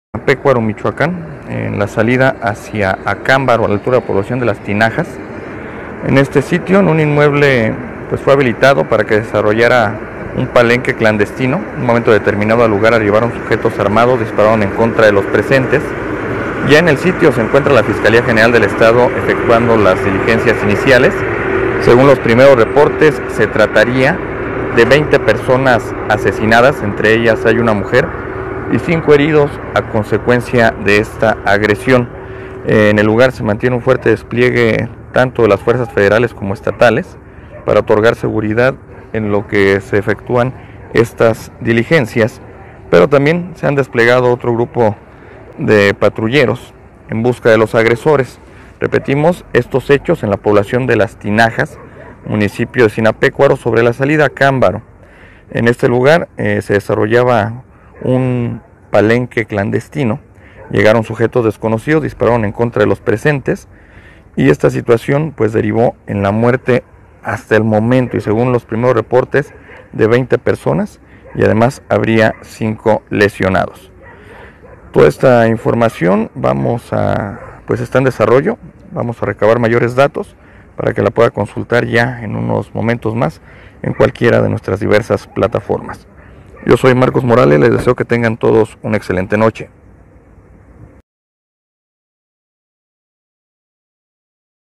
Pecuaro, Michoacán, en la salida hacia Acámbaro, a la altura de la población de Las Tinajas. En este sitio, en un inmueble, pues fue habilitado para que desarrollara un palenque clandestino. En un momento determinado al lugar arribaron sujetos armados, dispararon en contra de los presentes. Ya en el sitio se encuentra la Fiscalía General del Estado efectuando las diligencias iniciales. Según los primeros reportes, se trataría de 20 personas asesinadas, entre ellas hay una mujer, y 5 heridos a consecuencia de esta agresión. En el lugar se mantiene un fuerte despliegue tanto de las fuerzas federales como estatales para otorgar seguridad en lo que se efectúan estas diligencias, pero también se han desplegado otro grupo de patrulleros en busca de los agresores. Repetimos, estos hechos en la población de Las Tinajas, municipio de Sinapecuaro, sobre la salida a Acámbaro. En este lugar se desarrollaba un palenque clandestino. Llegaron sujetos desconocidos, dispararon en contra de los presentes y esta situación pues derivó en la muerte hasta el momento, y según los primeros reportes, de 20 personas, y además habría 5 lesionados. Toda esta información está en desarrollo. Vamos a recabar mayores datos para que la pueda consultar ya en unos momentos más en cualquiera de nuestras diversas plataformas. Yo soy Marcos Morales, les deseo que tengan todos una excelente noche.